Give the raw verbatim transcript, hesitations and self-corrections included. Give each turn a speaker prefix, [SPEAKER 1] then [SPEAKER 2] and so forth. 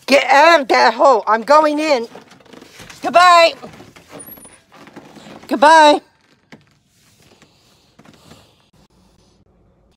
[SPEAKER 1] Get out of that hole. I'm going in. Goodbye. Goodbye.